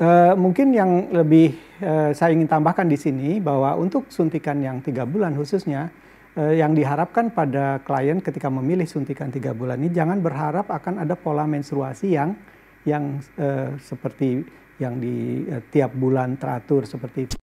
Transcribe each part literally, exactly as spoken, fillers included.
Uh, mungkin yang lebih uh, saya ingin tambahkan di sini bahwa untuk suntikan yang tiga bulan khususnya uh, yang diharapkan pada klien ketika memilih suntikan tiga bulan ini jangan berharap akan ada pola menstruasi yang yang uh, seperti yang di uh, tiap bulan teratur seperti itu.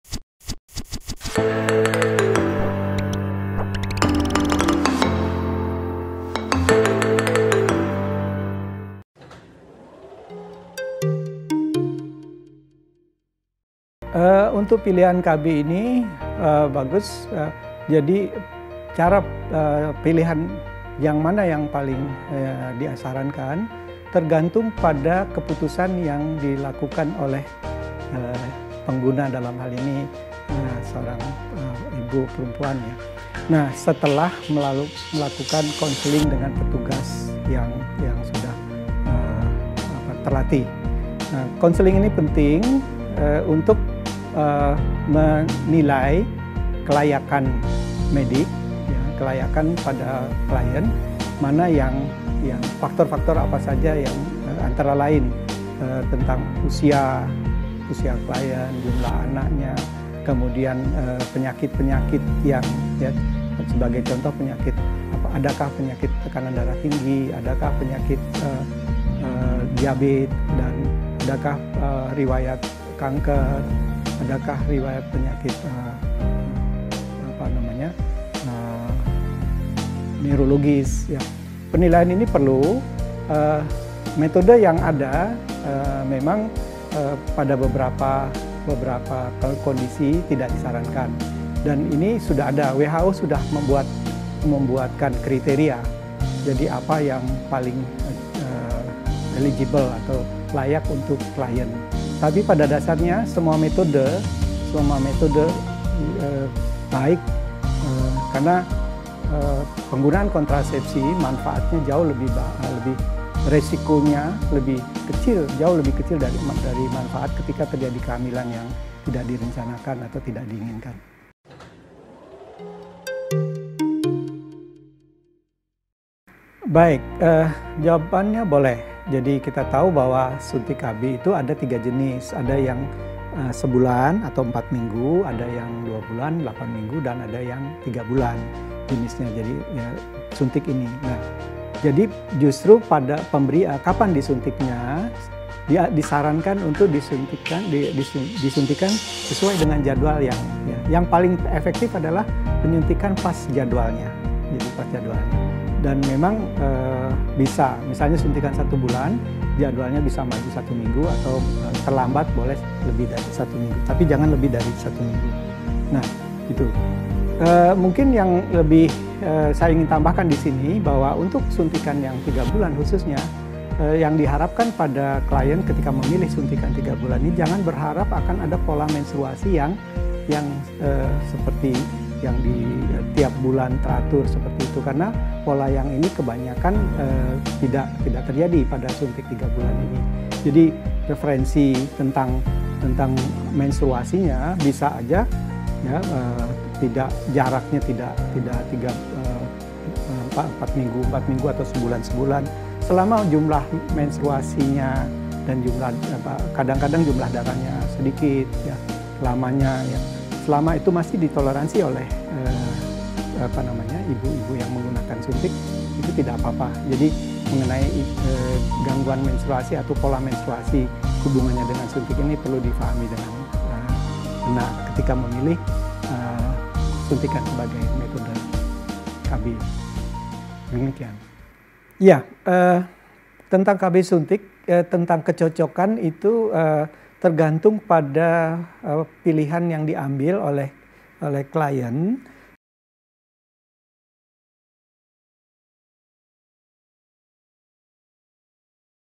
Uh, untuk pilihan K B ini uh, bagus, uh, jadi cara uh, pilihan yang mana yang paling uh, disarankan tergantung pada keputusan yang dilakukan oleh uh, pengguna, dalam hal ini uh, seorang uh, ibu perempuan ya. Nah, setelah melalui, melakukan konseling dengan petugas yang yang sudah uh, apa, terlatih. Nah, konseling ini penting uh, untuk Uh, menilai kelayakan medik, ya, kelayakan pada klien, mana yang yang faktor-faktor apa saja yang uh, antara lain uh, tentang usia, usia klien, jumlah anaknya, kemudian penyakit-penyakit uh, yang ya, sebagai contoh penyakit apa, adakah penyakit tekanan darah tinggi, adakah penyakit uh, uh, diabetes, dan adakah uh, riwayat kanker, adakah riwayat penyakit uh, apa namanya uh, neurologis ya. Penilaian ini perlu, uh, metode yang ada uh, memang uh, pada beberapa beberapa kondisi tidak disarankan, dan ini sudah ada, W H O sudah membuat membuatkan kriteria, jadi apa yang paling uh, eligible atau layak untuk klien. Tapi pada dasarnya semua metode, semua metode eh, baik eh, karena eh, penggunaan kontrasepsi manfaatnya jauh lebih lebih resikonya lebih kecil, jauh lebih kecil dari dari manfaat ketika terjadi kehamilan yang tidak direncanakan atau tidak diinginkan. Baik, eh, jawabannya boleh. Jadi kita tahu bahwa suntik K B itu ada tiga jenis, ada yang uh, sebulan atau empat minggu, ada yang dua bulan, delapan minggu, dan ada yang tiga bulan jenisnya. Jadi ya, suntik ini. Nah, jadi justru pada pemberi uh, kapan disuntiknya, dia disarankan untuk disuntikan, di, disuntikan sesuai dengan jadwal yang ya, yang paling efektif adalah penyuntikan pas jadwalnya. Jadi pas jadwalnya. Dan memang e, bisa, misalnya suntikan satu bulan, jadwalnya bisa maju satu minggu, atau e, terlambat boleh lebih dari satu minggu, tapi jangan lebih dari satu minggu. Nah, itu. E, mungkin yang lebih e, saya ingin tambahkan di sini bahwa untuk suntikan yang tiga bulan khususnya, e, yang diharapkan pada klien ketika memilih suntikan tiga bulan ini jangan berharap akan ada pola menstruasi yang yang e, seperti yang di tiap bulan teratur seperti itu, karena pola yang ini kebanyakan eh, tidak tidak terjadi pada suntik tiga bulan ini. Jadi referensi tentang tentang menstruasinya bisa aja ya eh, tidak jaraknya tidak tidak tiga eh, empat, empat minggu empat minggu atau sebulan sebulan, selama jumlah menstruasinya dan jumlah kadang-kadang jumlah darahnya sedikit ya, lamanya ya, selama itu masih ditoleransi oleh eh, apa namanya ibu-ibu yang menggunakan suntik, itu tidak apa-apa. Jadi mengenai eh, gangguan menstruasi atau pola menstruasi hubungannya dengan suntik ini perlu difahami dengan eh, benar ketika memilih eh, suntikan sebagai metode K B. Demikian. Ya, eh, tentang K B suntik, eh, tentang kecocokan itu eh, tergantung pada uh, pilihan yang diambil oleh oleh klien.